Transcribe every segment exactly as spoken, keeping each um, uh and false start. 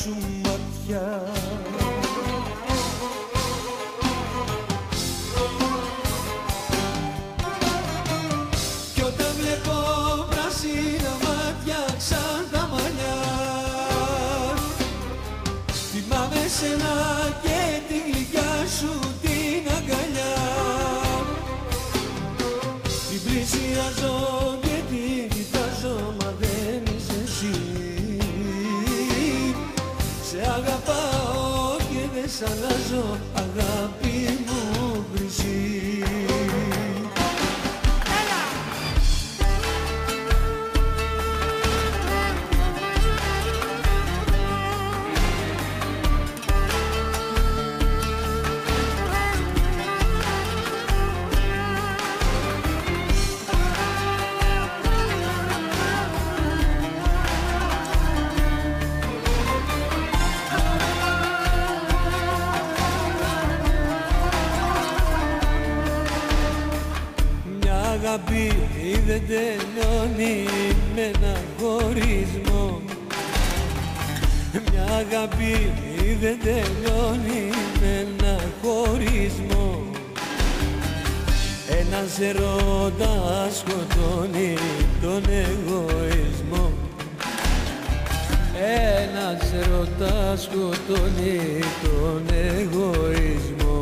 σου ματιά. Κι όταν βλέπω πράσινα μάτια σαν τα μαλλιά, θυμάμαι σένα και τη γλυκιά σου την αγκαλιά. Την πλησιάζω και την κοιτάζω, μα δεν είσαι εσύ. Σε αγαπάω και δεν σ' αλλάζω, αγάπη μου χρυσή. Αγάπη δεν τελειώνει με ένα χωρισμό. Μια αγάπη δεν τελειώνει με ένα χωρισμό. Ένας ερωτάς σκοτώνει τον εγωισμό. Ένας ερωτάς σκοτώνει τον εγωισμό.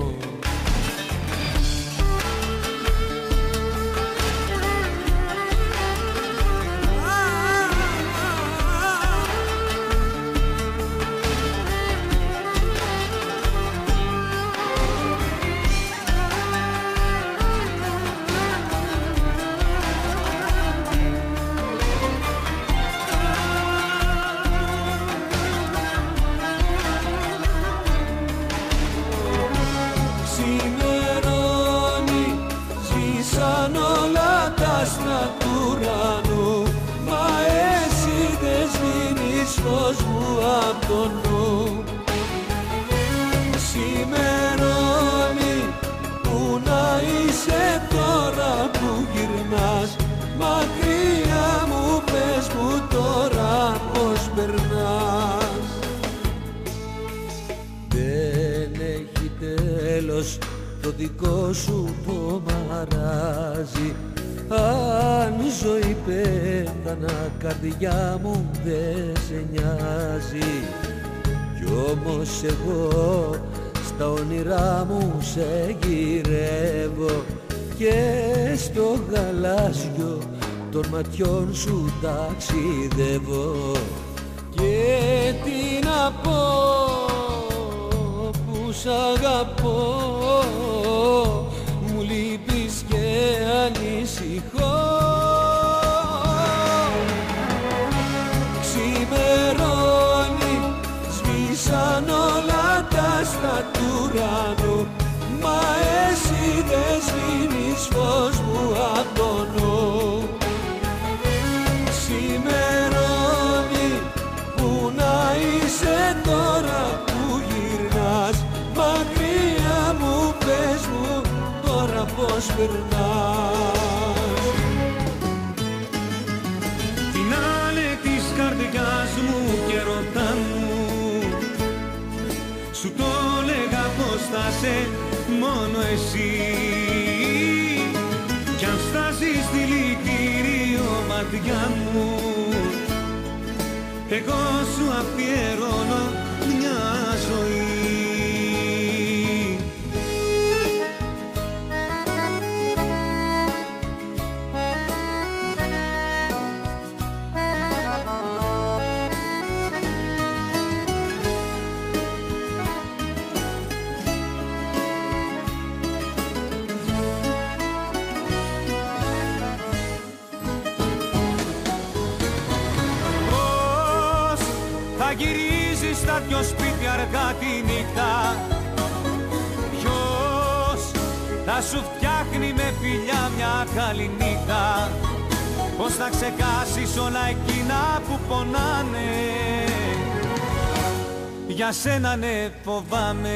Του ουρανού, μα εσύ δεν σβήνεις φως μου απ' το νου. Σημερώνει, που να είσαι τώρα που γυρνάς, μακριά μου πες μου τώρα πως περνάς. Δεν έχει τέλος το δικό σου το μαράζι. Αν ζωή πέθανα, καρδιά μου δεν σε νοιάζει. Κι όμως εγώ στα όνειρά μου σε γυρεύω και στο γαλάζιο των ματιών σου ταξιδεύω. Και τι να πω που σ' αγαπώ, μου λείπεις και ανησυχώ. Ξημερώνει, σβήσαν όλα τα άστρα του ουρανού, μα εσύ δεν σβήνεις φως μου απ' το νου. Ξημερώνει, που να είσαι τώρα που γυρνάς, μακριά μου πες μου τώρα πως περνάς. Την άλε της καρδιάς μου και ρωτά μου, σου το λέγα πως θα σε μόνο εσύ. Κι αν στάσεις δηλητήριο μάτια μου, εγώ σου αφιερώνω μια ζωή. Γυρίζεις στα δυο σπίτια αργά τη νύχτα. Ποιος θα σου φτιάχνει με φιλιά μια καλή νύχτα. Πώς θα ξεχάσεις όλα εκείνα που πονάνε. Για σένα ναι φοβάμαι.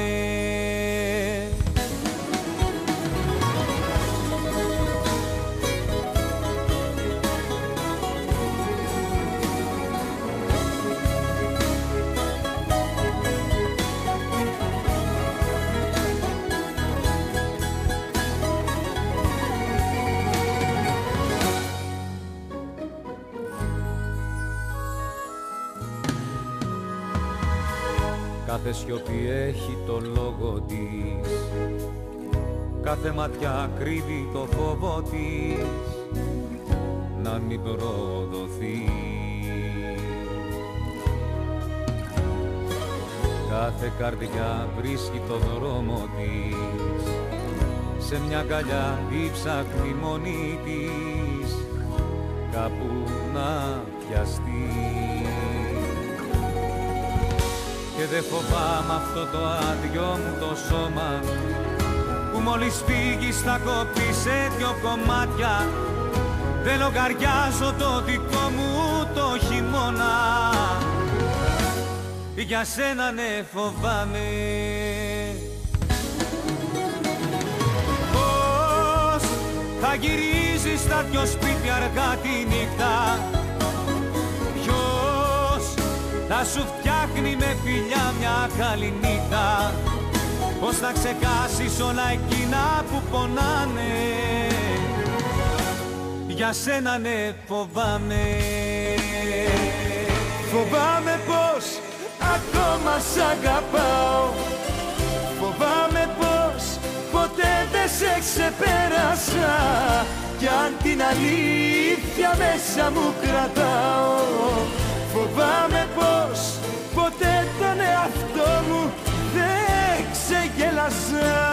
Κάθε σιωπή έχει το λόγο της, κάθε ματιά κρύβει το φόβο της να μην προδοθεί. Κάθε καρδιά βρίσκει το δρόμο της, σε μια αγκαλιά η ψάχνει μόνη της κάπου να πιαστεί. Και δεν φοβάμαι αυτό το άδειο μου το σώμα που μόλις φύγει θα κοπεί σε δυο κομμάτια. Δεν λογαριάζω το δικό μου το χειμώνα, για σένα ναι φοβάμαι. Πώς θα γυρίζεις στα δυο σπίτια αργά τη νύχτα, ποιος θα σου φτιάχνει με φιλιά μια καληνύχτα, πώς θα ξεχάσεις όλα εκείνα που πονάνε, για σένα ναι φοβάμαι. Φοβάμαι πως ακόμα σ' αγαπάω, φοβάμαι πως ποτέ δεν σε ξεπέρασα, κι αν την αλήθεια μέσα μου κρατάω, φοβάμαι πως ποτέ τον εαυτό μου δεν ξεγέλασα.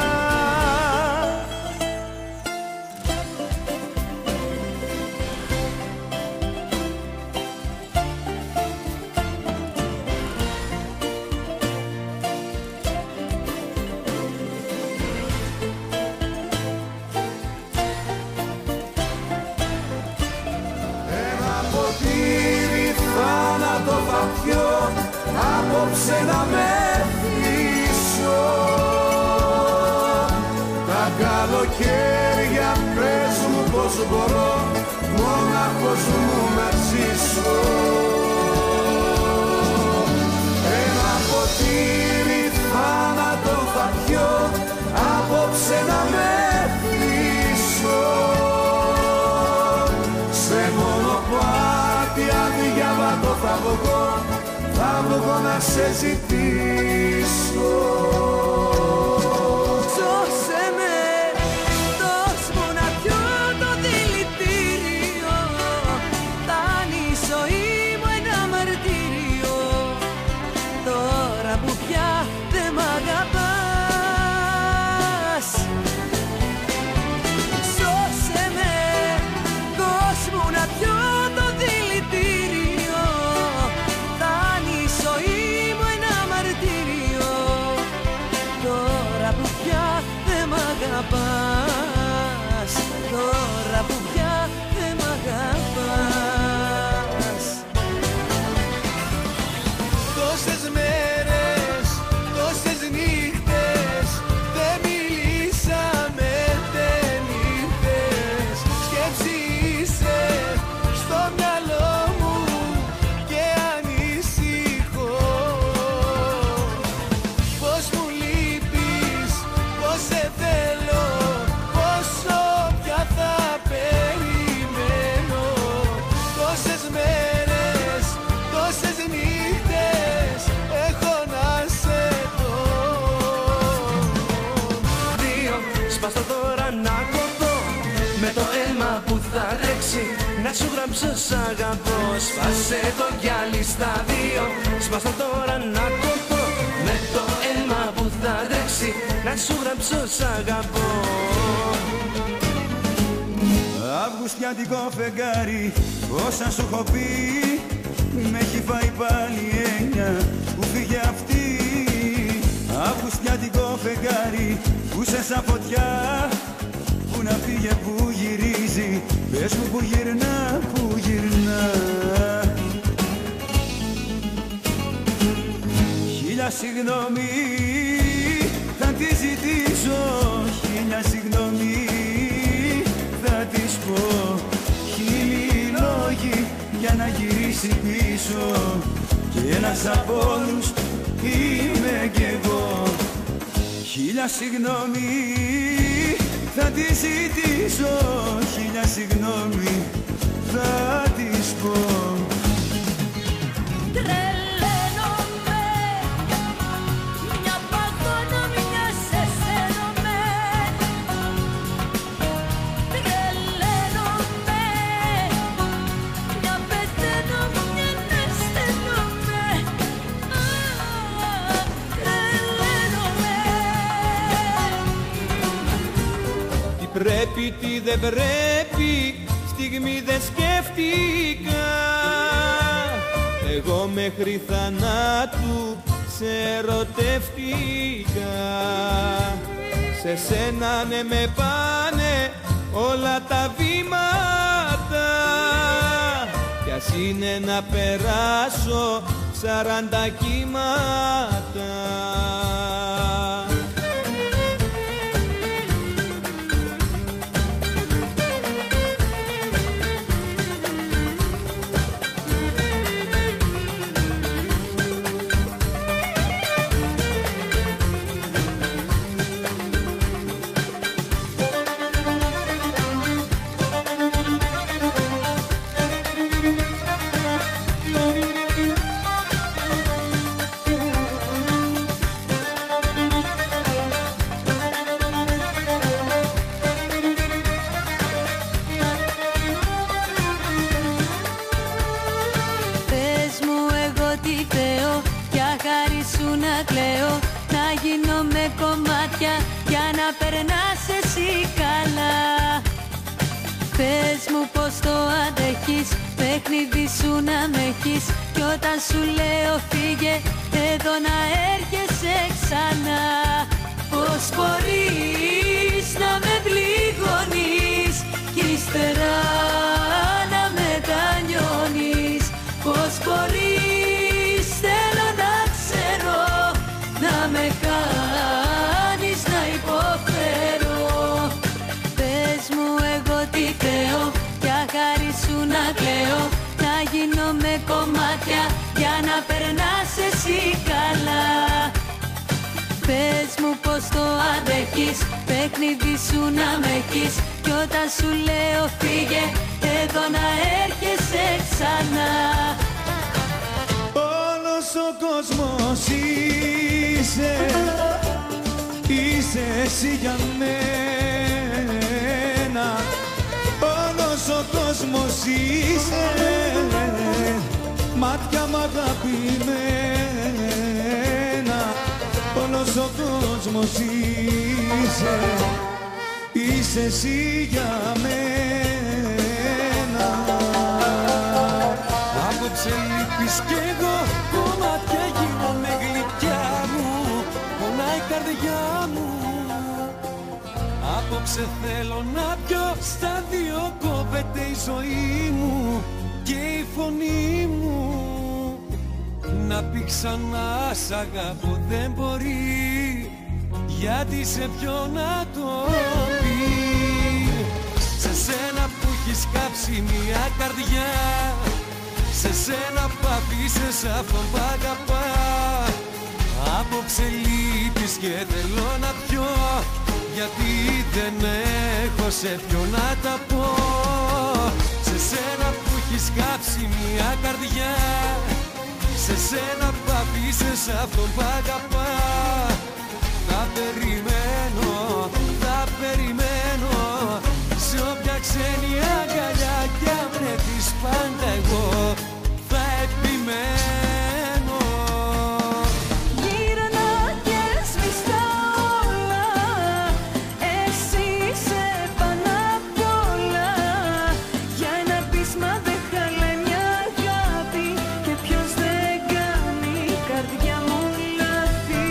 Απόψε να με θλίσω, τα καλοκαίρια πες μου πως μπορώ μόναχος μου να ζήσω. Ένα ποτήρι θάνατο θα πιω, απόψε να με θλίσω, σε μονοπάτι αδιάβατο θα βγω, θα βγω να σε ζητήσω. Σώσε με, δώσ' μου να πιω το δηλητήριο, φτάνει η ζωή μου ένα μαρτύριο, τώρα που πια δεν μ' αγαπάς. Σώσε με, δώσ' μου να πιω το δηλητήριο, τώρα που πια δεν μ' αγαπάς, τώρα που πια δεν μ' αγαπάς. Τόσες μέρες, τόσες νύχτες δεν μιλήσαμε, δεν ήρθες, σκέψη είσαι στο μυαλό μου και ανησυχώ. Πώς μου λείπεις, πώς σε θέλω, πόσο πια θα περιμένω. Τόσες μέρες, τόσες νύχτες έχω να σε δω. Δύο, σπάστο τώρα να κοπώ, με το αίμα που θα τρέξει να σου γράψω σ' αγαπώ. Σπάσε το γυάλι στα δύο, σπάστο τώρα να κοπώ, με το αίμα που θα τρέξει να σου γράψω σ' αγαπώ. Αυγουστιάτικο φεγγάρι, όσα σου έχω πει, με έχει φάει πάλι έννοια που φύγε αυτή. Αυγουστιάτικο φεγγάρι, που σε σαν φωτιά, που να φύγε που γυρίζει, πες μου που γυρνά, που γυρνά. Χίλια συγγνώμη θα τη ζητήσω, χίλια συγγνώμη θα της πω, χίλιοι λόγοι για να γυρίσει πίσω, και ένας από όλους είμαι κι εγώ. Χίλια συγγνώμη θα τη ζητήσω, χίλια συγγνώμη θα της πω. Τρελαίνομαι, δεν πρέπει, στιγμή δεν σκέφτηκα. Εγώ μέχρι θανάτου σε ερωτεύτηκα. Σε σένα ναι με πάνε όλα τα βήματα, κι ας είναι να περάσω σαράντα κύματα. Να γίνω με κομμάτια για να περνάς εσύ καλά. Πες μου πως το αντέχεις, παιχνίδι σου να με έχεις, κι όταν σου λέω φύγε εδώ να έρχεσαι ξανά. Πως μπορείς να με πληγώνεις κι ύστερα να μετανιώνεις. Πως μπορείς, θέλω να ξέρω, να με κάνεις να υποφέρω. Πες μου εγώ τι θέλω, για χάρη σου να κλαίω, να γίνω με κομμάτια για να περνάς εσύ καλά. Πες μου πως το αντέχεις, παιχνίδι σου να με έχεις, κι όταν σου λέω φύγε εδώ να έρχεσαι ξανά. Όλος ο κόσμος είσαι, είσαι εσύ για μένα. Όλος ο κόσμος είσαι, μάτια μ' αγαπημένα. Όλος ο κόσμος είσαι, είσαι εσύ για μένα. Απόψε λείπεις κι εγώ, κομμάτια γίνομαι γλυκιά μου, πονάει η καρδιά μου. Απόψε θέλω να πιω, στα δύο κόβεται η ζωή μου και η φωνή μου. Να πει ξανά σ' αγαπώ δεν μπορεί, γιατί σε ποιο να το πει. Σε σένα που έχεις κάψει μια καρδιά, σε σένα που αφήσες αυτόν που αγαπά. Απόψε λείπεις και θέλω να πιω, γιατί δεν έχω σε ποιο να τα πω. Σε σένα που έχεις κάψει μια καρδιά, σε σένα που αφήσες αυτόν που αγαπά. Θα περιμένω, θα περιμένω, σε όποια ξένη αγκαλιά κι αν βρεθείς πάντα εγώ θα επιμένω. Γύρνα και σβηστά όλα, εσύ είσαι πάνω απ' όλα. Για ένα πείσμα δεν χαλάει μια αγάπη, και ποιος δεν κάνει η καρδιά μου λάθη.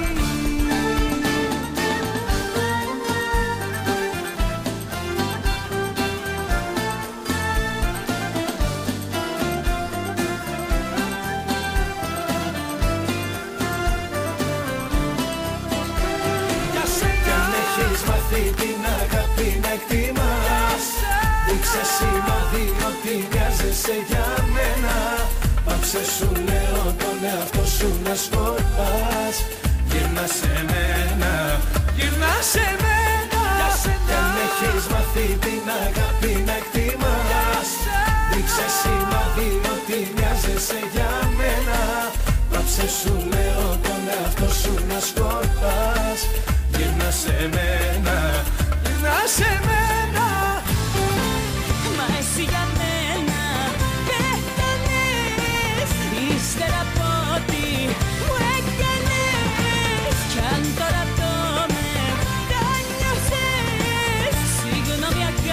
Την αγάπη να εκτιμάς, δείξε σημάδι ότι μοιάζεσαι για μένα. Πάψε σου λέω τον εαυτό σου να σκορπάς. Γυρνά σε μένα, γυρνά σε μένα. Κι αν έχεις μάθει την αγάπη να εκτιμάς, δείξε σημάδι ότι μοιάζεσαι για μένα. Πάψε σου λέω τον εαυτό σου να σκορπάς. Γυρνά σε μένα, γυρνά σε μένα. Μα εσύ για μένα πέθανες, ύστερα από ό,τι μου έκανες. Κι αν τώρα το μετάνιωσες, συγγνώμη αγάπη.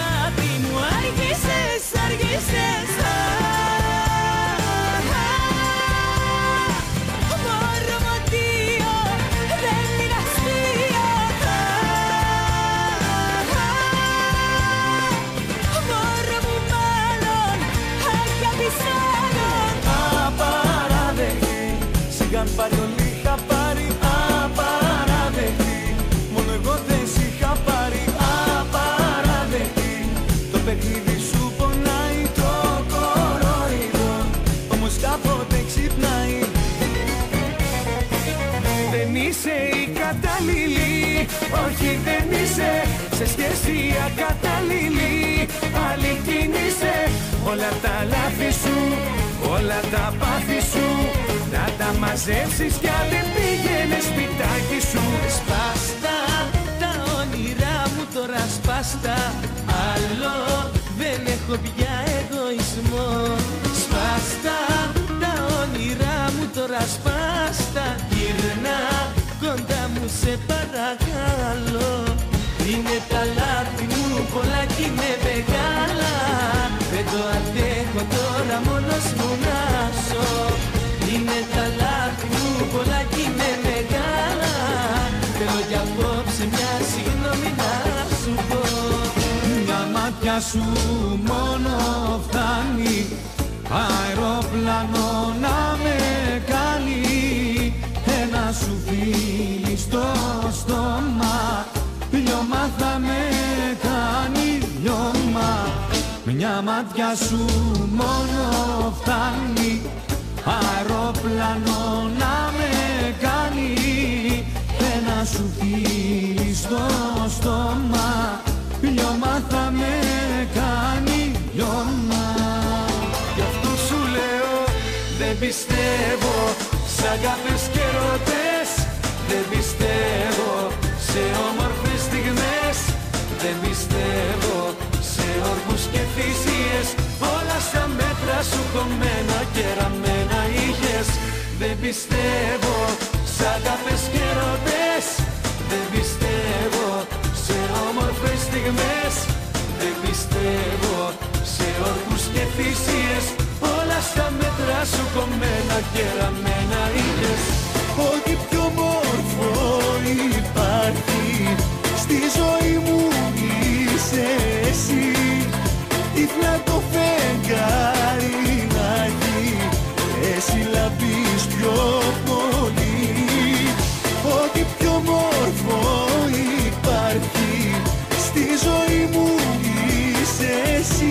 είχαν πάρει, όλοι είχα πάρει. Απαράδεκτη, μόνο εγώ δεν σ' είχα πάρει. Απαράδεκτη, το παιχνίδι σου πονάει, το κορόιδο όμως κάποτε ξυπνάει. Δεν είσαι η κατάλληλη, όχι δεν είσαι σε σχέση ακατάλληλη. Άλλη κίνησε όλα τα λάθη σου, όλα τα πάθη σου, να τα μαζέψεις κι αν δεν πήγαινε σπιτάκι σου. Σπάστα τα όνειρά μου τώρα, σπάστα, άλλο δεν έχω πια εγωισμό. Σπάστα τα όνειρά μου τώρα, σπάστα, γυρνά κοντά μου σε παρακαλώ. Είναι τα λάθη μου πολλά κι είναι μεγάλα, δεν το αντέχω τώρα μόνος μου να ζω. Είναι τα λάθη μου πολλά κι είναι μεγάλα, θέλω κι απόψε μια συγγνώμη να σου πω. Μια μάτια σου μόνο φτάνει, αεροπλάνο να με κάνει. Ένα σου φίλι στο στόμα, λιώμα θα με κάνει, λιώμα. Μια μάτια σου μόνο φτάνει, αεροπλάνο να με κάνει. Ένα σου φίλι στο στόμα, λιώμα θα με κάνει, λιώμα. Γι' αυτό σου λέω δεν πιστεύω σ' αγάπες και ερωτές. Δεν πιστεύω σε όμορφες στιγμές. Δεν πιστεύω σε όργους και θυσίες. Όλα στα μέτρα σου κομμένα και ραμμένα είχες. Δεν πιστεύω σ' αγάπες και ερωτές. Δεν πιστεύω σε όμορφες στιγμές. Δεν πιστεύω σε όργους και θυσίες. Όλα στα μέτρα σου κομμένα και ραμμένα είχες. Ό,τι πιο όμορφο υπάρχει στη ζωή μου είσαι εσύ. Τύφλα το φεγγάρι να έχει, εσύ λαμπείς πιο πολύ. Ό,τι πιο όμορφο υπάρχει στη ζωή μου είσαι εσύ.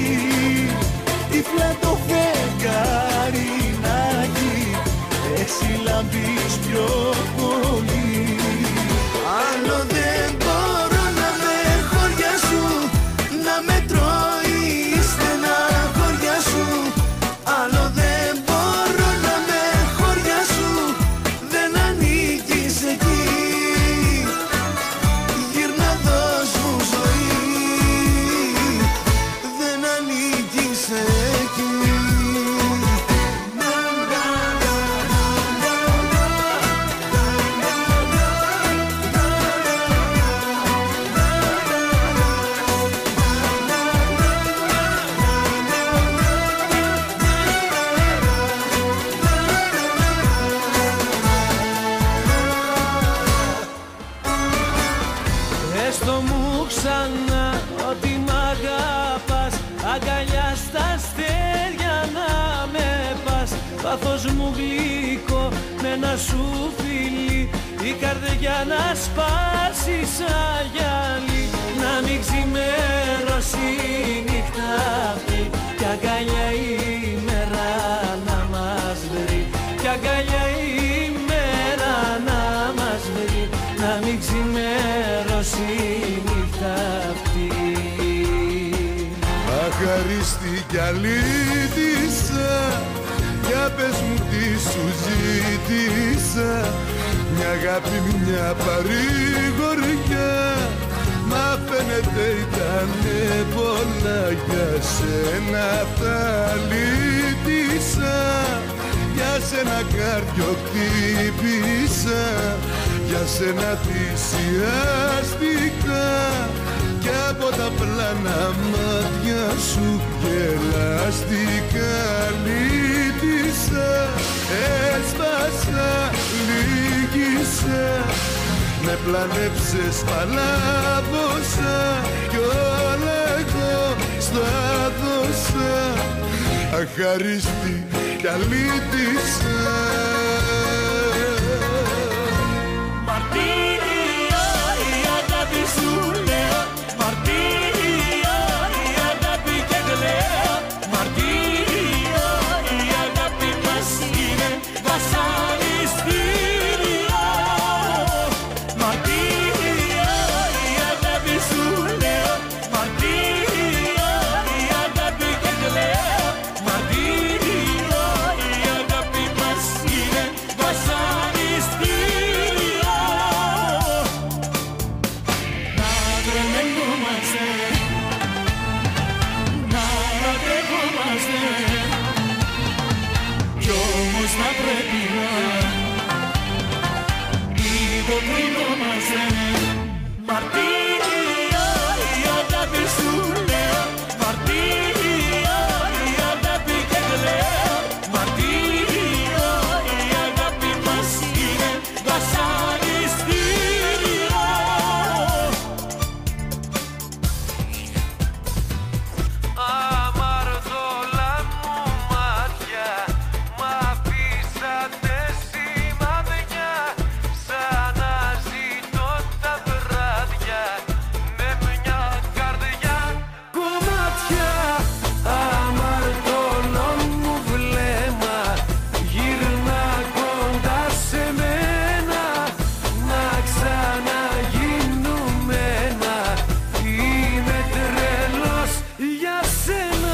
Τύφλα το φεγγάρι να έχει, εσύ λαμπείς πιο πολύ. Άλλο δεν μπορώ να με χωριά σου, να με τρώει στενά χωριά σου. Άλλο δεν μπορώ να με χωριά σου, δεν ανήκεις εκεί. Γύρνα δώσ' μου ζωή, δεν ανήκεις εκεί. Έστω μου ξανά ότι μ' αγαπάς, αγκαλιά στα αστέρια να με πας. Πάθος μου γλυκό με ένα σου φίλι, η καρδιά να σπάσει σαν γυαλί. Να μην ξημερώσει η νύχτα αυτή, κι αγκαλιά η μέρα να μας βρει. Κι αγκαλιά η μέρα να μας βρει. Να μην ξημερώσει η νύχτα αυτή. Αχαρίστη κι αλήτησα, για πες μου τι σου ζήτησα. Μια αγάπη, μια παρηγοριά, μα φαίνεται ήτανε πολλά. Για σένα τα λύτησα, για σένα κάρδιο χτύπησα, για σένα θυσιάστηκα. Κι από τα πλάνα μάτια σου γελάστηκα. Λύτησα, έσπασα, λύγησα, με πλανέψες, παλάβωσα κι όλα εγώ στα δώσα. Αχαρίστη κι αλήτησα. κρίνω μαζί. Μαρτύριο η αγάπη σου λέω, μαρτύριο η αγάπη και κλαίω, μαρτύριο η αγάπη μας είναι βασανιστήριο. Αμαρτωλά μου μάτια, μ' αφήσατε σημαδιά, σαν να ζητώ τα βράδια με μια καρδιά κομμάτια. Αμαρτωλό μου βλέμμα, γύρνα κοντά σε μένα, να ξαναγίνουμε ένα. Είμαι τρελός για σένα.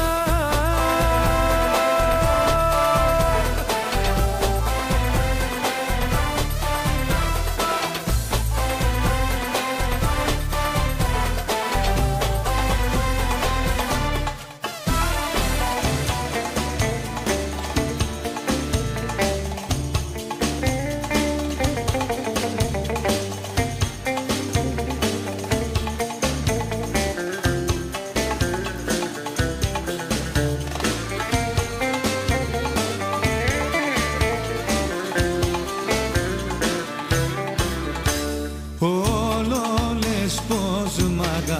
Όλο λες πως μ'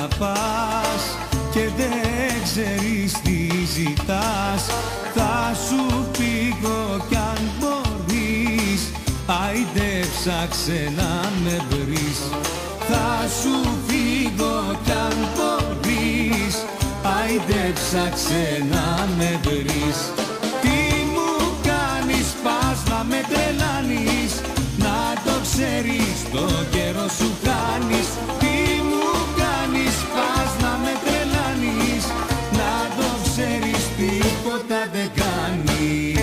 αγαπάς και δεν ξέρεις τι ζητάς. Θα σου φύγω κι αν μπορείς, άιντε ψάξε να με βρεις. Θα σου φύγω κι αν μπορείς, άιντε ψάξε να με βρεις. Τι μου κάνεις, πας να με τρελάνεις, να το ξέρεις, το καιρό σου χάνεις. Τι μου κάνεις, πας να με τρελάνεις, να το ξέρεις, τίποτα δεν κάνεις.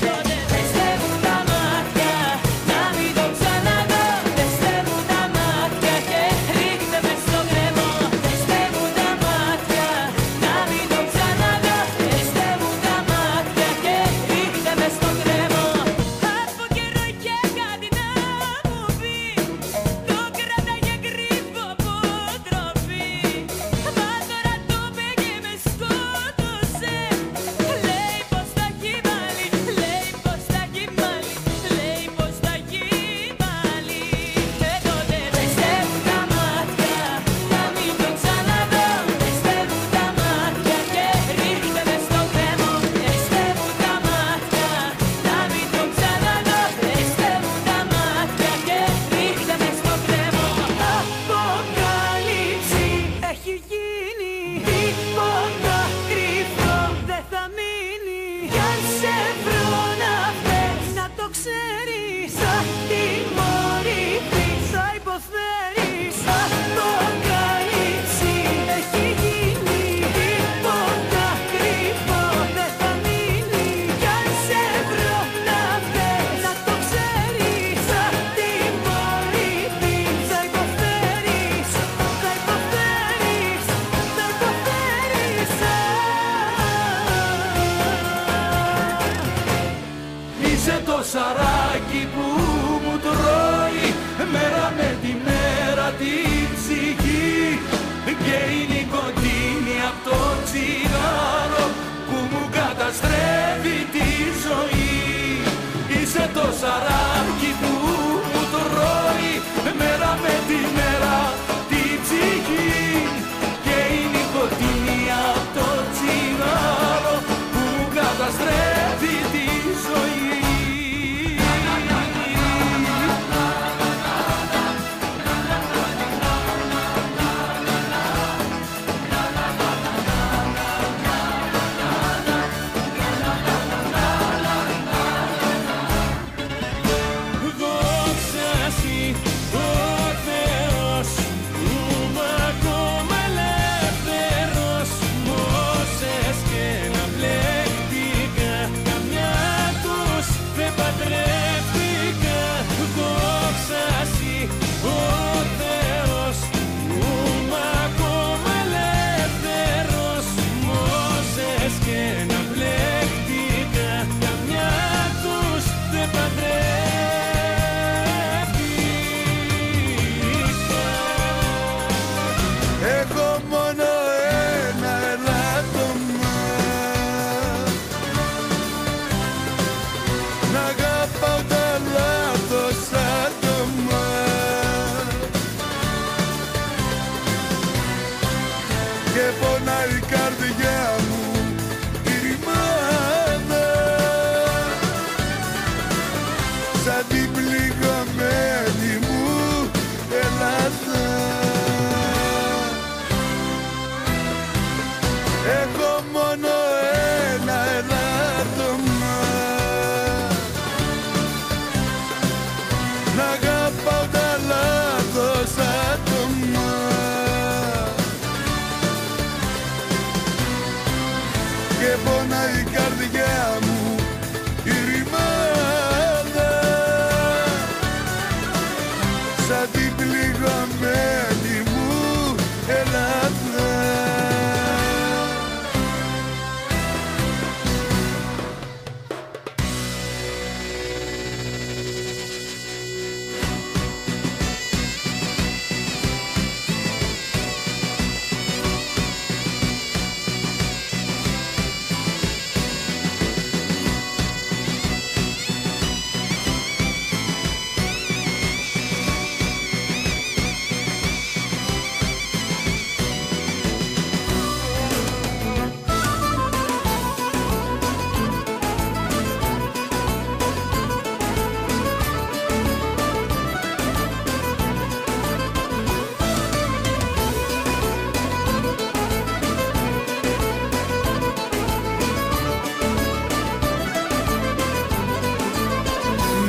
Πιστεύουν τα μάτια, να μην το ξαναδώ. Πιστεύουν τα μάτια και ρίχνε με στο κρεμό. Πιστεύουν τα μάτια, να μην το ξαναδώ. Πιστεύουν τα μάτια και ρίχνε με στο κρεμό. Από καιρό είχε κάτι να μου πει, το κράταγε κρύβο από τροφή. Μα τώρα το είπε και με σκότωσε. Λέει πως θα έχει πάλι, λέει πως θα έχει πάλι, λέει πως θα έχει πάλι. Και τότε πιστεύουν τα μάτια, να μην το ξαναδώ. Πιστεύουν τα μάτια και ρίχνε με στο κρεμό. Πιστεύουν τα μάτια, να μην το ξαναδώ. Πιστεύουν τα μάτια και ρίχνε με στο κρεμό. Αποκάλυψη έχει γίνει, τίποτα κρυφό δεν θα μείνει. Κι αν σε βρω να θες να το ξέρεις, θα τιμωρηθείς, θα υποφέρεις. Αποκάλυψη έχει γίνει, τίποτα κρυφό δεν θα μείνει. Κι αν σε βρω να θες να το ξέρεις, θα τιμωρηθείς, θα υποφέρεις, θα υποφέρεις, θα υποφέρεις. Είσαι το σαράκι που μου τρώει μέρα με τη μέρα την ψυχή, και η νικοτίνη απ' το τσιγάρο που μου καταστρέφει τη ζωή. Είσαι το σαράκι που μου τρώει μέρα με τη μέρα την ψυχή, και η νικοτίνη απ' το τσιγάρο που μου καταστρέφει τη ζωή. Πιστεύουν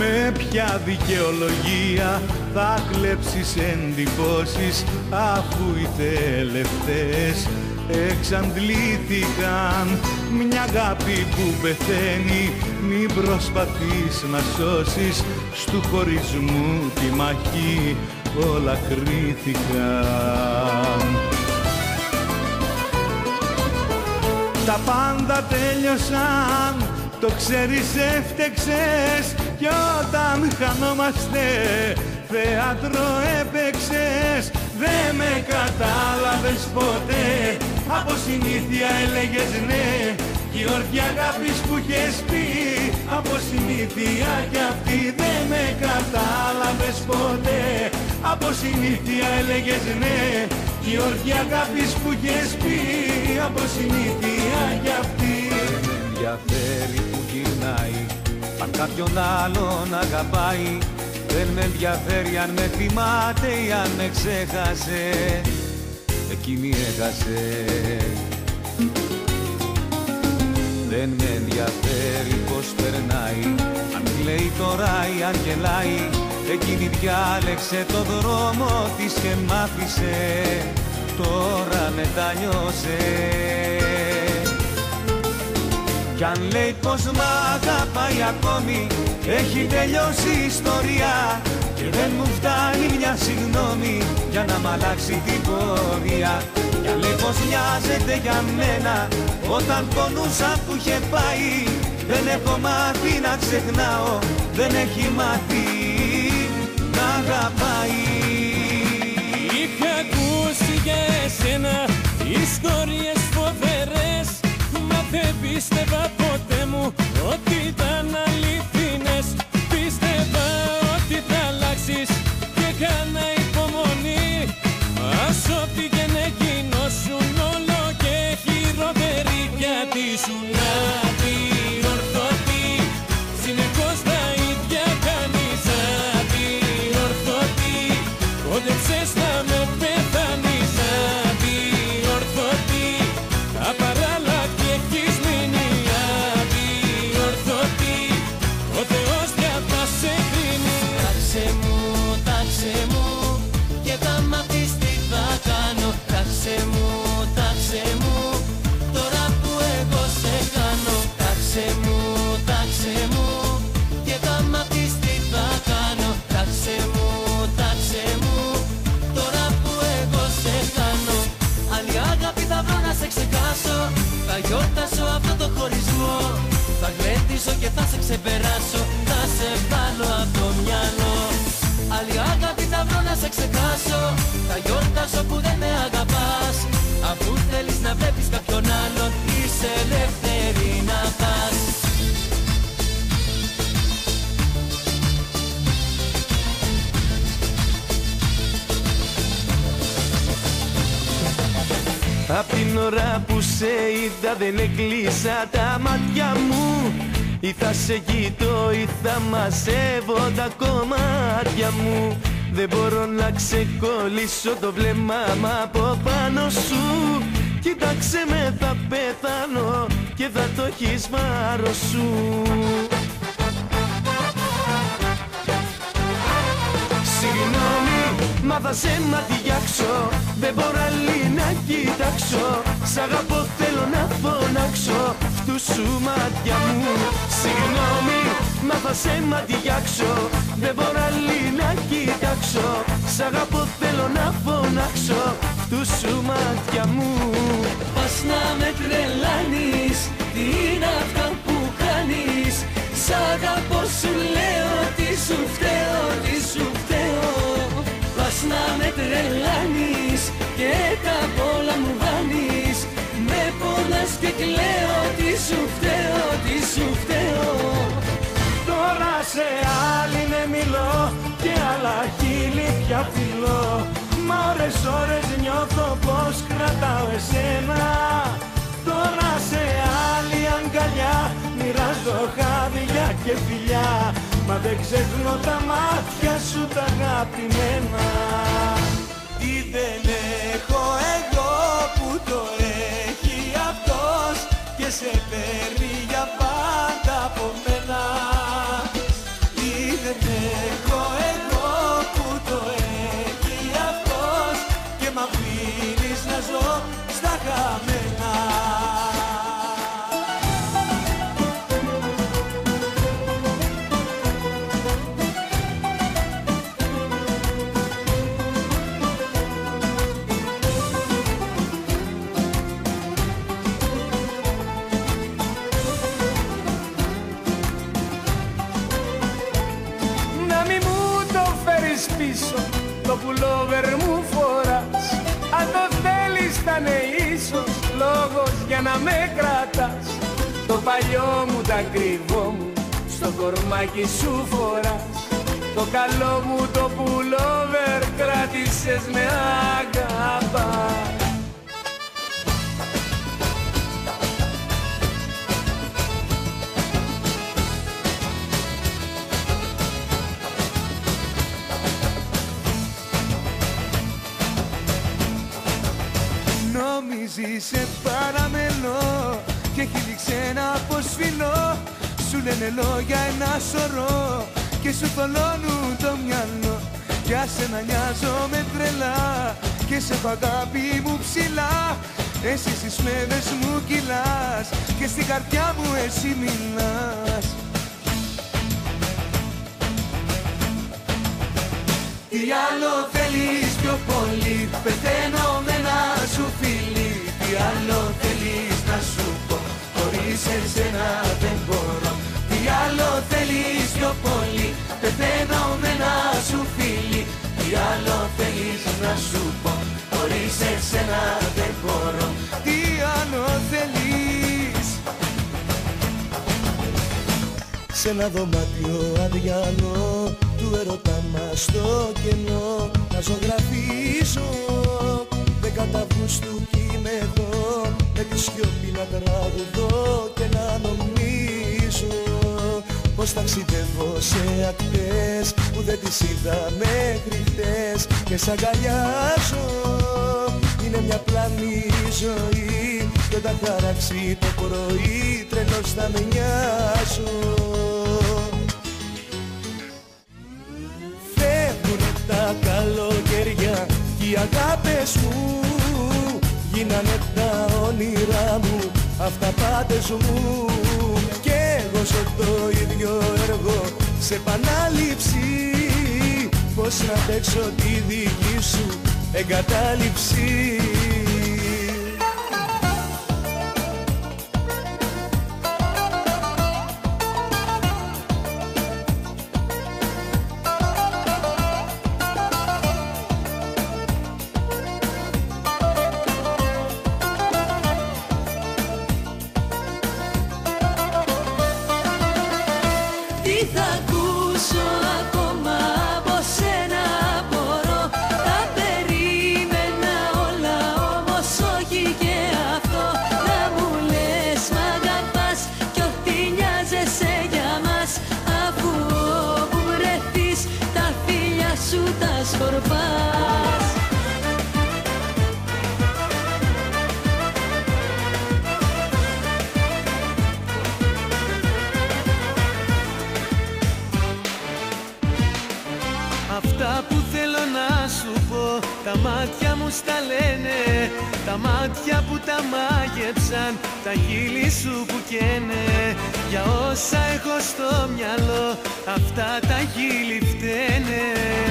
Με ποια δικαιολογία θα κλέψεις εντυπώσεις, αφού οι τελευταίες εξαντλήθηκαν? Μια αγάπη που πεθαίνει μην προσπαθείς να σώσεις, στου χωρισμού τη μαχή όλα κρίθηκαν. Τα πάντα τέλειωσαν, το ξέρεις, έφτεξες, κι όταν χανόμαστε θέατρο έπαιξες. Δεν με κατάλαβες ποτέ, από συνήθεια έλεγες ναι, κι η όρκια αγάπης που είχες πει, από συνήθεια κι αυτή. Δεν με κατάλαβες ποτέ, από συνήθεια έλεγες ναι, κι η όρκια αγάπης που είχες πει, από συνήθεια κι αυτή. Δεν με ενδιαφέρει που γυρνάει, αν κάποιον άλλον αγαπάει. Δεν με ενδιαφέρει αν με θυμάται ή αν με ξέχασε, εκείνη έχασε. Δεν με ενδιαφέρει πως περνάει, αν κλαίει τώρα ή αν γελάει. Εκείνη διάλεξε το δρόμο της και μ' άφησε, τώρα μετανιώσε. Κι αν λέει πως μ' αγαπάει ακόμη, έχει τελειώσει η ιστορία και δεν μου φτάνει μια συγγνώμη για να μ' αλλάξει την πορεία. Κι αν λέει πως νοιάζεται για μένα όταν πονούσα που είχε πάει, δεν έχω μάθει να ξεχνάω, δεν έχει μάθει να αγαπάει. Είχα ακούσει για εσένα ιστορίες φοβερές, μα δεν πίστευα ποτέ μου ότι ήταν αληθινές. Πίστευα ότι θα αλλάξεις και έκανα υπομονή, ας ό,τι και να γινώσουν όλο και χειρότερη, γιατί ήσουν αδιορθωτή. Συνεχώς τα ίδια κάνεις, αδιορθωτή. Κόντεψες να με πεθάνεις, αδιορθωτή. Απαράλλακτη έχεις μείνει, αδιορθωτή. Ο Θεός πια θα σε κρίνει. Τάξε μου, τάξε μου, και θα μ' αφήσεις τι θα κάνω. Τάξε μου, τάξε μου, τώρα που εγώ σε κάνω. Τάξε μου, τάξε μου, και θα μ' αφήσεις τι θα κάνω. Τάξε μου, τάξε μου, τώρα που εγώ σε κάνω. Αν η αγάπη θα βρω να σε ξεχάσω, θα γιορτάσω αυτό το χωρισμό. Θα γλέντισω και θα σε ξεπεράσω, θα σε βγάλω από το μυαλό. Άλλη αγάπη θα βρω να σε ξεχάσω, θα γιορτάσω που δεν με αγαπάς. Αφού θέλεις να βλέπεις κάποιον άλλον, είσαι ελεύθερη να πας. Απ' την ώρα που σε είδα δεν έκλεισα τα μάτια μου. Ή θα σε κοιτώ ή θα μαζεύω τα κομμάτια μου. Δεν μπορώ να ξεκολλήσω το βλέμμα μ' από πάνω σου. Κοίταξε με, θα πεθάνω και θα το έχεις βάρος σου. Συγγνώμη, μα θα σε ματιάξω, δεν μπορώ άλλη να κοιτάξω. Σ' αγαπώ, θέλω να φωνάξω, αυτού σου μάτια μου. Συγγνώμη, μα θα σε ματιάξω, δεν μπορώ άλλη να κοιτάξω. Σ' αγαπώ, θέλω να φωνάξω, αυτού σου μάτια μου. Πας να με τρελάνεις, τι είναι αυτά που κάνεις. Σ' αγαπώ, σου λέω, τι σου φταίω, τι σου φταίω. Πας να με τρελάνεις και τα πολλά μου βάνεις. Με πονάς και κλαίω, τι σου φταίω, τι σου φταίω. Τώρα σε άλλη ναι μιλώ και άλλα χείλη πια φιλώ. Μα ώρες ώρες νιώθω πως κρατάω εσένα. Τώρα σε άλλη αγκαλιά μοιράζω χάδια και φιλιά. Μα δεν ξεχνώ τα μάτια σου τα αγαπημένα. Τι δεν έχω εγώ που το έχει αυτός και σε παίρνει για πάντα από μένα. Τι θέλεις πίσω το πουλόβερ μου φοράς. Αν το θέλεις θα είναι ίσως λόγος για να με κρατάς. Το παλιό μου τα κρυβό μου στο κορμάκι σου φοράς. Το καλό μου το πουλόβερ κράτησες με αγαπάς. Νομίζεις σε παραμελώ και έχει δείξει ένα αποσφυλό. Σου λένε λόγια ένα σωρό και σου θολώνουν το μυαλό. Για σένα νοιάζομαι τρελά και σε έχω αγάπη μου ψηλά. Εσύ στις φλέβες μου κυλάς και στην καρδιά μου εσύ μιλάς. Τι άλλο θέλεις πιο πολύ, πεθαίνω με ένα σου φίλι. Τι άλλο θέλεις να σου πω, χωρίς εσένα δεν μπορώ. Τι άλλο θέλεις πιο πολύ, πεθαίνω με ένα σου φίλι. Τι άλλο θέλεις να σου πω, χωρίς εσένα δεν μπορώ. Τι άλλο θέλεις. Σ' ένα δωμάτιο αδιανό του ερωτά μας στο κενό να ζωγραφίσω δέκα ταμπούς του κείμενο με τη σιωπή να τραγουδώ και να νομίζω πως ταξιδεύω σε ακτές που δεν τις είδα μέχρι χτες και σ' αγκαλιάζω. Είναι μια πλάνη ζωή και όταν χαράξει το πρωί τρελός θα με νοιάζω. Φεύγουνε τα καλοκαιριά κι οι αγάπες μου γίνανε τα όνειρά μου, αυταπάτες μου. Κι εγώ ζω το ίδιο έργο σε επανάληψη, πώς να παίξω τη δική σου εγκατάλειψη. Αυτά που θέλω να σου πω, τα μάτια μου στα λένε. Τα μάτια που τα μάγεψαν, τα χείλη σου που καίνε. Για όσα έχω στο μυαλό, αυτά τα χείλη φταίνε.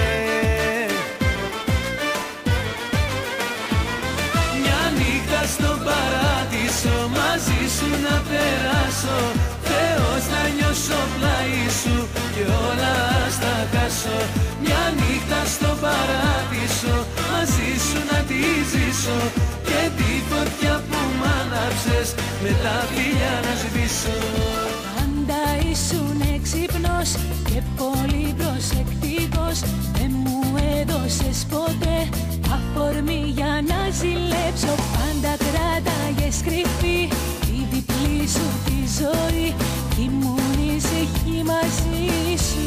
Μια νύχτα στο παράδεισο μαζί σου να περάσω, Θεός να νιώσω πλάι σου και όλα στα χάσω. Μια νύχτα στο παράδεισο μαζί σου να τη ζήσω και τη φωτιά που μ' άναψες με τα φιλιά να σβήσω. Πάντα ήσουν έξυπνος και πολύ προσεκτικός, δεν μου έδωσες ποτέ αφορμή για να ζηλέψω. Πάντα κράταγες κρυφή τη διπλή σου τη ζωή κι ήμουν ήσυχη μαζί σου.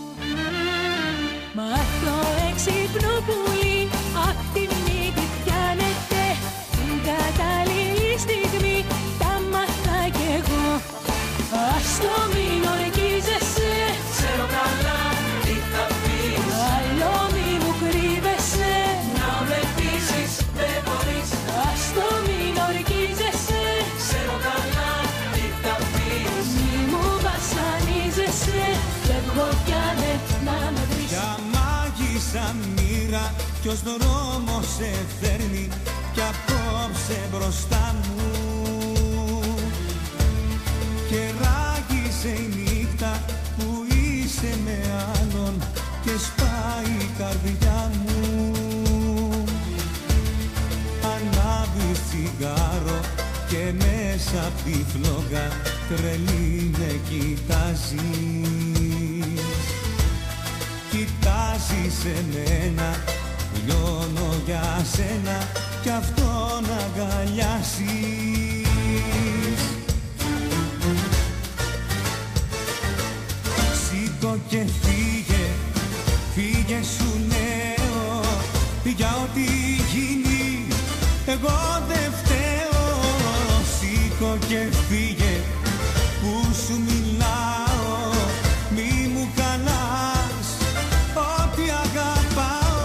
Μα το έξυπνο πουλί απ' τη μύτη πιάνεται, την κατάλληλη στιγμή τα μάθα κι εγώ. Ας το μην ορκίζεσαι, Ξέρω καλά τι θα πεις, άλλο μη μου κρύβεσαι, να με πείσεις δεν μπορείς. ας το μην ορκίζεσαι, Ξέρω καλά τι θα πεις, μη μου βασανίζεσαι, φεύγω πια δεν να με βρεις. Ποια μάγισσα μοίρα, ποιος δρόμος σε φέρνει κι απόψε μπροστά μου. Και ράγισε η νύχτα που είσαι με άλλον και σπάει απ' τη φλόγα τρελή με κοιτάζει. Κοιτάζεις εμένα, λιώνω για σένα κι αυτό να αγκαλιάσεις. Σήκω και φύγε, φύγε σου λέω, για ό,τι γίνει εγώ δεν φταίω. Σήκω και φύγε που σου μιλάω, μη μου χαλάς ό,τι αγαπάω.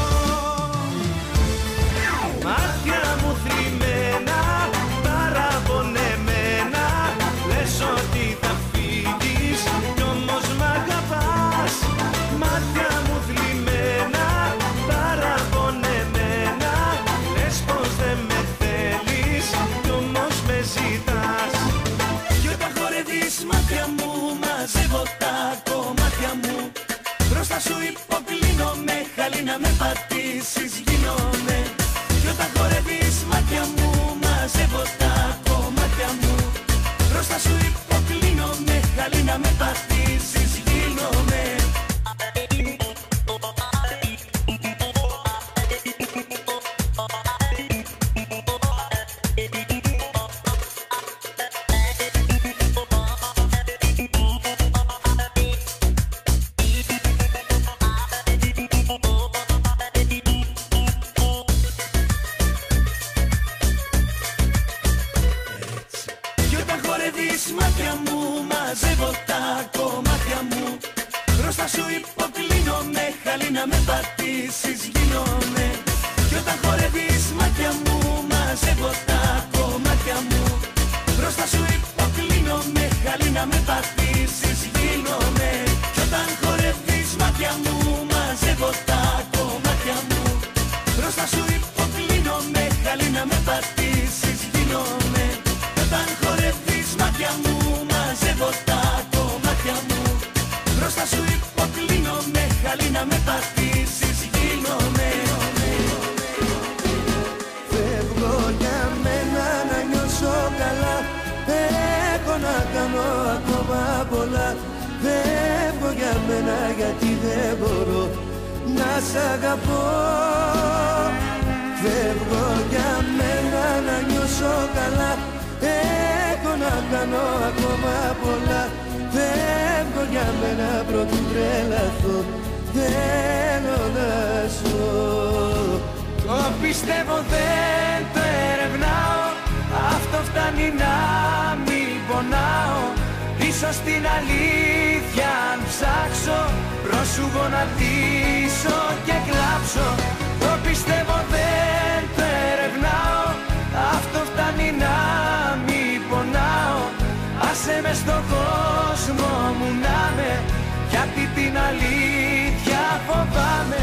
Μάτια μου θλιμμένα, παραπονεμένα, λες ότι θα φύγεις κι όμως μ' αγαπάς. Μάτια μου θλιμμένα, παραπονεμένα, λες πως δεν με θέλεις κι όμως με ζητάς. Κι όταν χορεύεις μάτια μου, μαζεύω τα κομμάτια μου, μπροστά σου υποκλίνομαι, χαλή να με πατήσεις γίνομαι. Κι όταν χορεύεις μάτια μου, μαζεύω τα κομμάτια μου, μπροστά σου υποκλίνομαι, χαλή να με πατήσεις γίνομαι. Μάτια μου, μαζεύω τα κομμάτια μου, μπροστά σου υποκλίνομαι, χαλή να με πατήσεις γίνομαι. Κι όταν χορεύεις μάτια μου, μαζεύω τα κομμάτια μου, μπροστά σου υποκλίνομαι, χαλή να με πατήσεις γίνομαι. Κι όταν χορεύεις μάτια μου, μαζεύω τα κομμάτια μου, μπροστά σου υποκλίνομαι, χαλή να με πατήσεις γίνομαι. Κι όταν χορεύεις μάτια μου, μαζεύω τα κομμάτια μου, μπροστά σου υποκλίνομαι, χαλή να με πατήσεις γίνομαι. Φεύγω για μένα να νιώσω καλά, έχω να κάνω ακόμα πολλά. Φεύγω για μένα γιατί δεν μπορώ να σ' αγαπώ. Φεύγω για μένα να νιώσω καλά, έχω να κάνω ακόμα πολλά. Φεύγω για μένα πρωτού τρελαθώ, θέλω να ζω. Το πιστεύω δεν το ερευνάω, αυτό φτάνει να μην πονάω. Ίσως την αλήθεια αν ψάξω, πρόσου γονατίσω και κλάψω. Το πιστεύω δεν το ερευνάω, αυτό φτάνει να μην πονάω. Άσε με στον κόσμο μου να με, γιατί την αλήθεια φοβάμαι.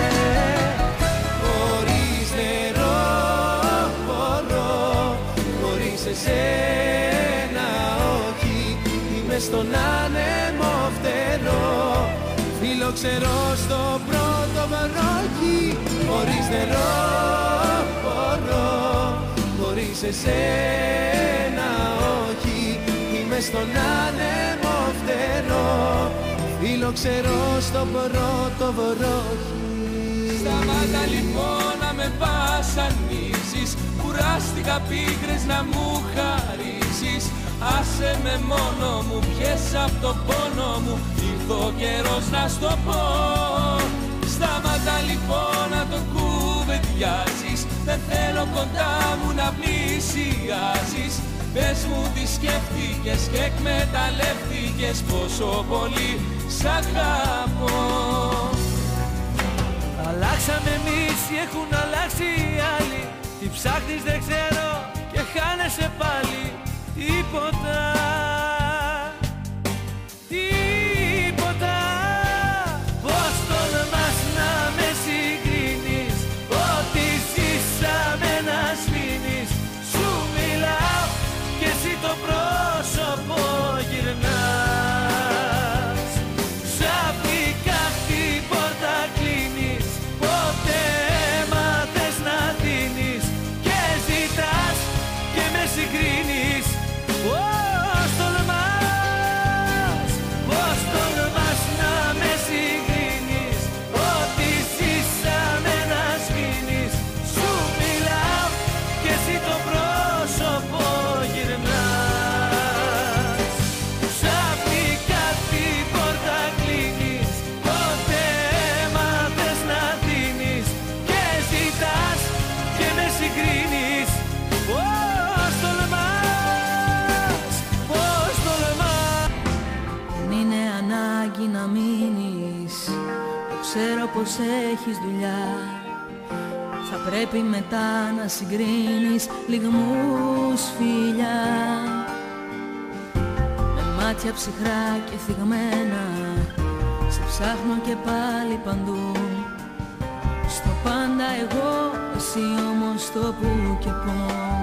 Χωρίς νερό μπορώ, χωρίς εσένα όχι. Είμαι στον άνεμο φτερό, φιλοξερώ στο πρώτο βροχή. Χωρίς νερό μπορώ, χωρίς εσένα όχι. Είμαι στον άνεμο φτερό, φιλοξερώ στο πρώτο βροχή. Σταμάτα λοιπόν να με βασανίζεις, κουράστηκα πίκρες να μου χαρίσεις. Άσε με μόνο μου, πιες απ' το πόνο μου, ήρθε ο καιρός να στο πω. Σταμάτα λοιπόν να το κουβεντιάζεις, δεν θέλω κοντά μου να πλησιάζεις. Πες μου τι σκέφτηκες και εκμεταλλεύτηκες, πόσο πολύ σ' αγαπώ. Αλλάξαμε εμείς ή έχουν αλλάξει οι άλλοι, τι ψάχνεις δεν ξέρω και χάνεσαι πάλι. Τίποτα, τίποτα. Πώς τολμάς να με συγκρίνεις, ό,τι ζήσαμε να σβήνεις. Σου μιλάω και εσύ το πρόσωπο γυρνάς. Ξαφνικά την πόρτα κλείνεις, ποτέ μάθες να δίνεις και ζητάς και με συγκρίνεις. ανάγκη να μείνεις, το ξέρω πως έχεις δουλειά. Θα πρέπει μετά να συγκρίνεις λιγμούς φιλιά, με μάτια ψυχρά και θυγμένα σε ψάχνω και πάλι παντού. Στο πάντα εγώ, εσύ όμως το που και πω.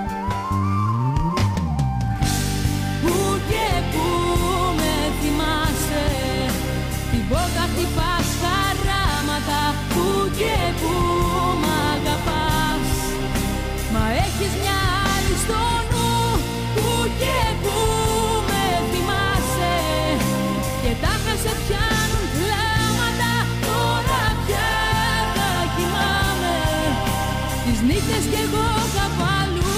Πού και πού με θυμάσαι, την πόρτα χτυπάς χαράματα. Πού και πού μ' αγαπάς, μα έχεις μια άλλη στο νου. Πού και πού με θυμάσαι, και τάχα σε πιάνουν κλάματα. Τώρα πια θα κοιμάμαι τις νύχτες κι εγώ κάπου αλλού.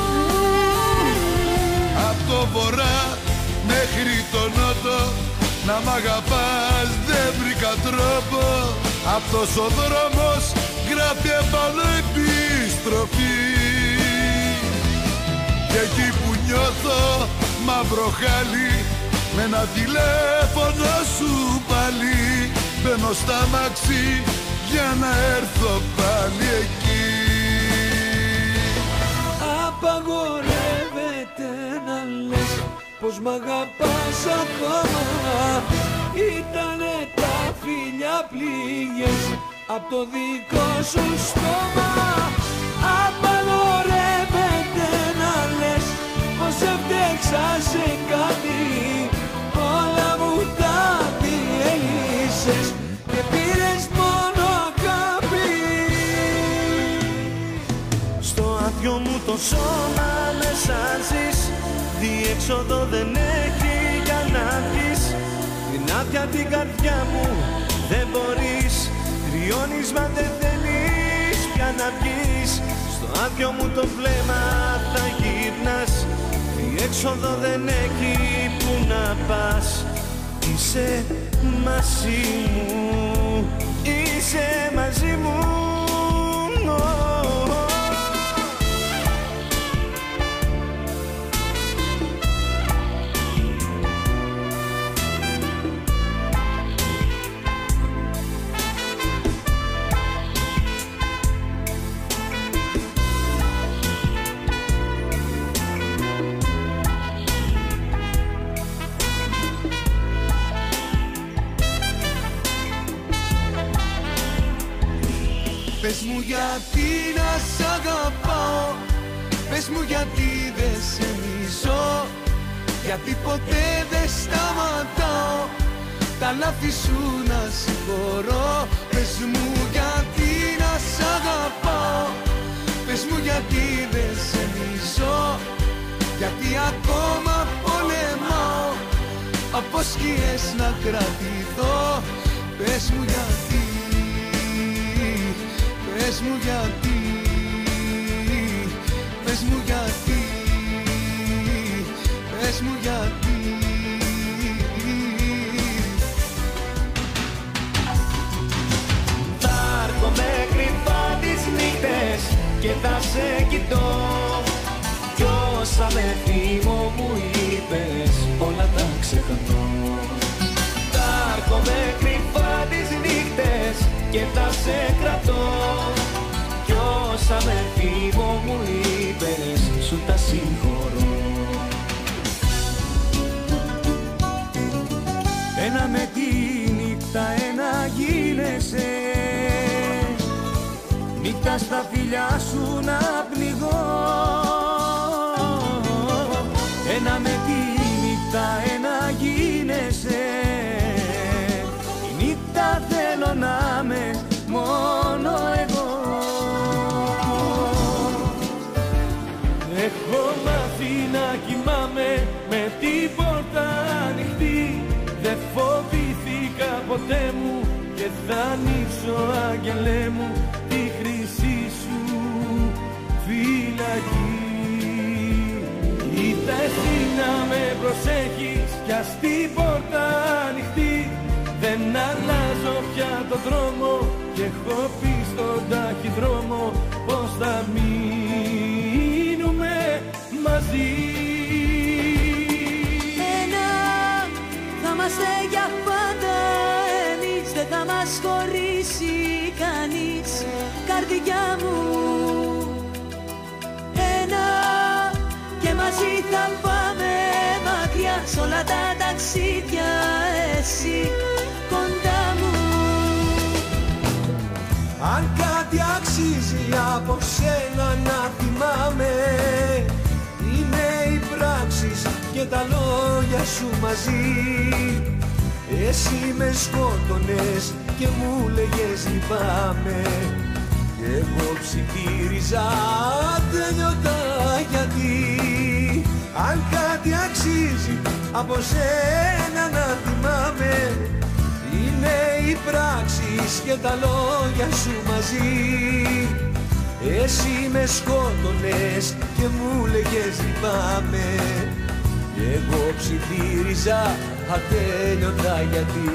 Απ' το βορρά μέχρι το νότο να μ' αγαπάς δεν βρήκα τρόπο. Αυτός ο δρόμος γράφει επάνω επιστροφή, και εκεί που νιώθω μαύρο χάλι, με ένα τηλέφωνο σου πάλι μπαίνω στα μαξί για να έρθω πάλι εκεί. Απαγορεύεται να λες πως μ' αγαπάς ακόμα. Ήτανε τα φιλιά πληγές απ' το δικό σου στόμα. Απαγορεύεται να λες πως έφτεξα σε κάτι. Όλα μου τα διέλυσες και πήρες μόνο αγάπη. Στο άδειο μου το σώμα με σάζεις, διέξοδο δεν έχει για να βγεις. Την άδεια την καρδιά μου δεν μπορείς, κρυώνεις μα δεν θέλεις πια να βγεις. Στο άδειο μου το βλέμμα θα γυρνάς, διέξοδο δεν έχει που να πας. Είσαι μαζί μου, είσαι μαζί μου. Πες μου γιατί να σ' αγαπάω, πες μου γιατί δεν σε μισώ, γιατί ποτέ δεν σταματάω τα λάθη σου να συγχωρώ. Πες μου γιατί να σ' αγαπάω, πες μου γιατί δεν σε μισώ, γιατί ακόμα πολεμάω από σκιές να κρατηθώ. Πες μου γιατί, πες μου γιατί, πες μου γιατί, πες μου γιατί. Θα έρχομαι κρυφά τις νύχτες και θα σε κοιτώ, κι όσα με θύμω μου είπες όλα τα ξεχνώ. Θα έρχομαι κρυφά τις νύχτες και θα σε κρατώ, κι όσα με θύμω μου είπες σου τα συγχωρώ. Ένα με τη νύχτα, ένα γίνεσαι, νύχτα στα φιλιά σου να πνιγώ. Ένα με τη νύχτα, ένα γίνεσαι, η νύχτα θέλω να με μόνο εγώ. Έχω μάθει να κοιμάμαι με την πόρτα ανοιχτή. Δεν φοβήθηκα ποτέ μου και θα ανοίξω, άγγελέ μου, τη χρυσή σου φυλακή. Κοίτα εσύ να με προσέχεις κι ας την πόρτα ανοιχτή. Δεν αλλάζω πια το δρόμο και έχω πει στον ταχυδρόμο πως θα μείνουμε μαζί. Ένα θα είμαστε για πάντα. όλα τα ταξίδια εσύ κοντά μου. Αν κάτι αξίζει από σένα να θυμάμαι, είναι οι πράξεις και τα λόγια σου μαζί. Εσύ με σκότωνες και μου λέγες λυπάμαι, κι εγώ ψιθύριζα τέλειωτα γιατί. Αν κάτι αξίζει από σένα να θυμάμαι, είναι οι πράξεις και τα λόγια σου μαζί. Εσύ με σκότωνες και μου λέγες λυπάμαι, κι εγώ ψιθύριζα ατέλειωτα γιατί.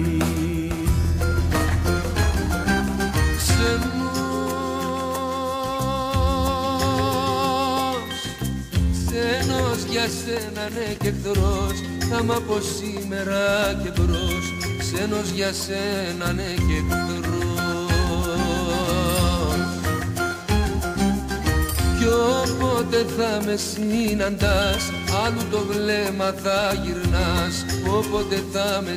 Ξενός, ξενός για σένα ναι και εχθρός, θα μ' από σήμερα και μπρος. Ξένος για σένα ναι και εχθρός. Κι όποτε θα με συναντάς, άλλου το βλέμμα θα γυρνάς. Όποτε θα με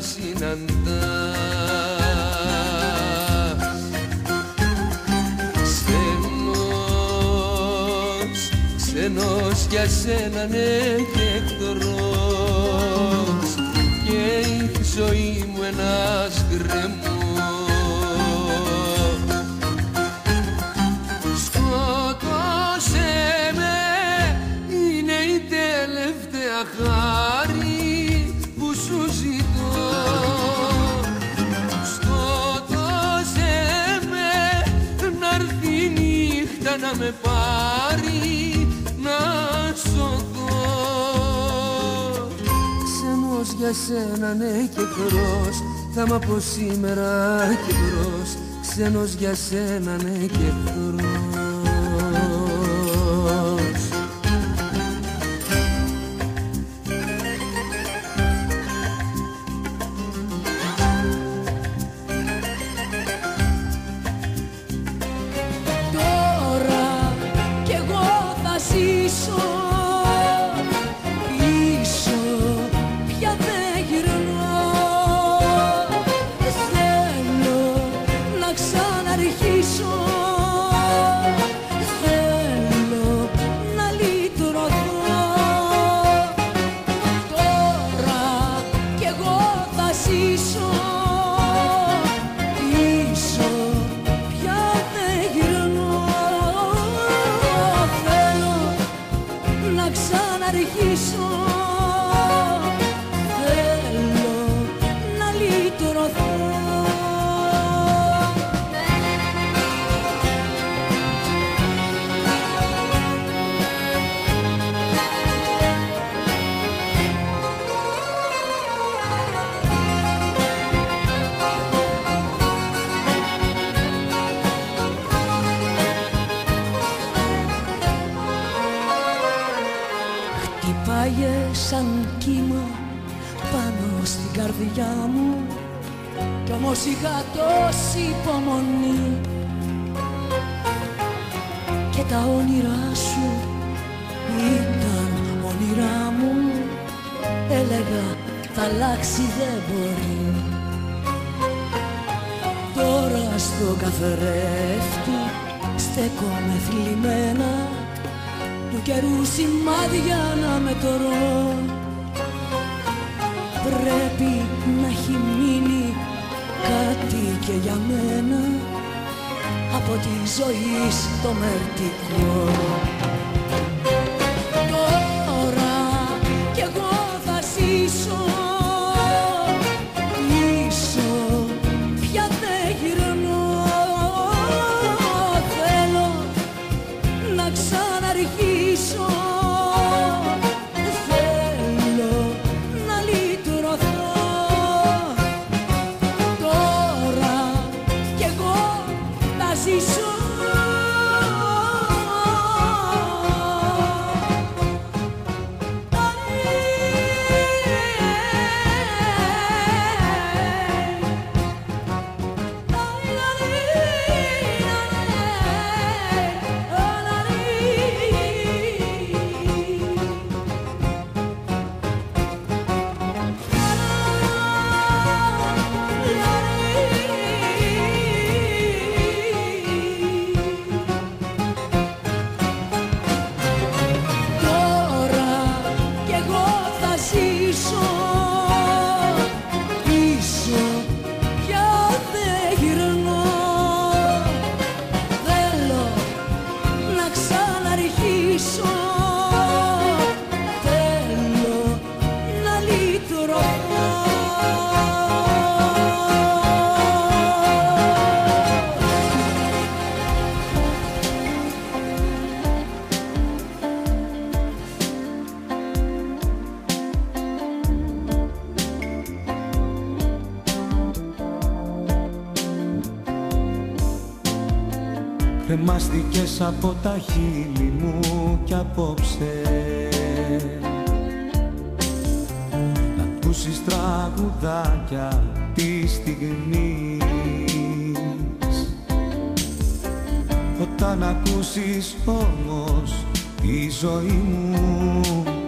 συναντάς. Ξένος, ξένος για σένα ναι και εχθρός, και η ζωή μου ένας γκρεμός. Σκότωσέ με, είναι η τελευταία χάρη που σου ζητώ. Σκότωσέ με, να'ρθεί η νύχτα να με πάρει να σωθώ. Ξένος για σένα ναι και εχθρός, θα μ' από σήμερα και μπρος. Ξένος για σένα ναι και εχθρός. Τώρα κι εγώ θα ζήσω πίσω, πια δεν γυρνώ. Θέλω να ξαναρχίσω, θέλω να λυτρωθώ. Τώρα κι εγώ θα ζήσω πίσω, πια δεν γυρνώ. Θέλω να ξαναρχίσω, θέλω να λυτρωθώ. Χτυπάγε σαν κύμα πάνω στην καρδιά μου, κι όμως είχα τόση υπομονή. Και τα όνειρά σου ήταν όνειρά μου, έλεγα θα αλλάξει δεν μπορεί. Τώρα στο καθρέφτη στέκομαι θλιμμένα, του καιρού σημάδια να μετρώ. Πρέπει να έχει μείνει κάτι και για μένα από τη ζωή στο μερτικό. Τώρα κι εγώ θα ζήσω πίσω, πια δεν γυρνώ. Θέλω να ξαναρχίσω, θέλω να λυτρωθώ. Τώρα κι εγώ θα ζήσω κρεμάστηκες από τα χείλη μου κι απόψε να ακούσεις τραγουδάκια της στιγμής. Όταν ακούσεις όμως τη ζωή μου,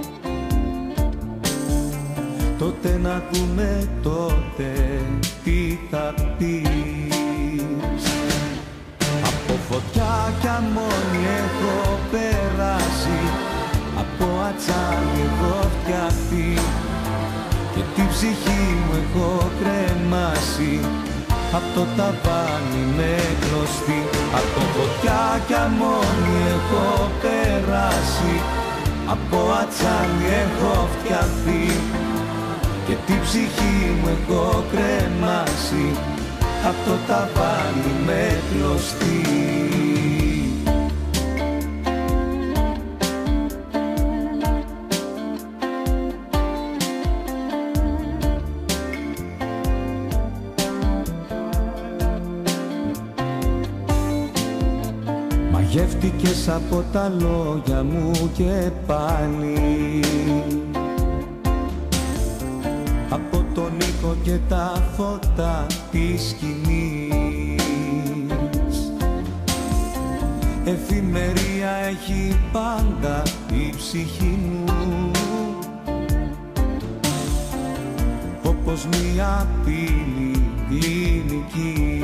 τότε να ακούμε τότε τι θα πεις. Από φωτιά κι αμμόνι έχω περάσει, από ατσάλι έχω φτιαχτεί και την ψυχή μου έχω κρεμάσει, απ' το ταβάνι με κλωστή. Από φωτιά κι αμμόνι έχω περάσει, από ατσάλι έχω φτιαχτεί και την ψυχή μου έχω κρεμάσει, απ' το ταβάνι με κλωστή. Μαγεύτηκες από τα λόγια μου και πάλι, από τον ήχο και τα φώτα της σκηνής. Εφημερία έχει πάντα η ψυχή μου, όπως μια πύλη κλινικής.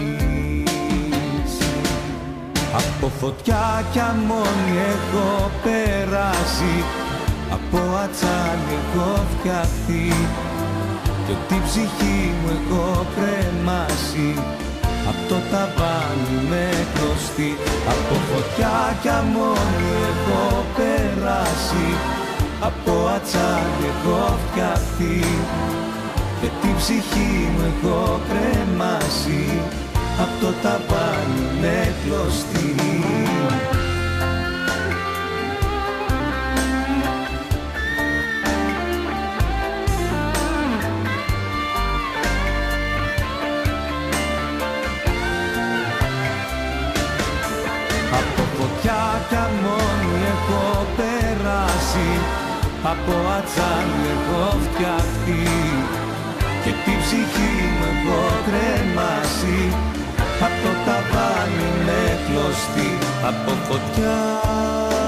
Από φωτιά κι αμμόνι έχω περάσει, από ατσάλι έχω φτιαχτεί και την ψυχή μου έχω κρεμάσει, απ' το ταβάνι με κλωστή. Από φωτιά κι αμμόνι έχω περάσει, από ατσάλι έχω φτιαχτεί και την ψυχή μου έχω κρεμάσει, απ' το ταβάνι με κλωστή. Από φωτιά κι αμμόνι έχω περάσει, από ατσάλι έχω φτιαχτεί και την ψυχή μου έχω κρεμάσει, απ' το ταβάνι με κλωστή. Από φωτιά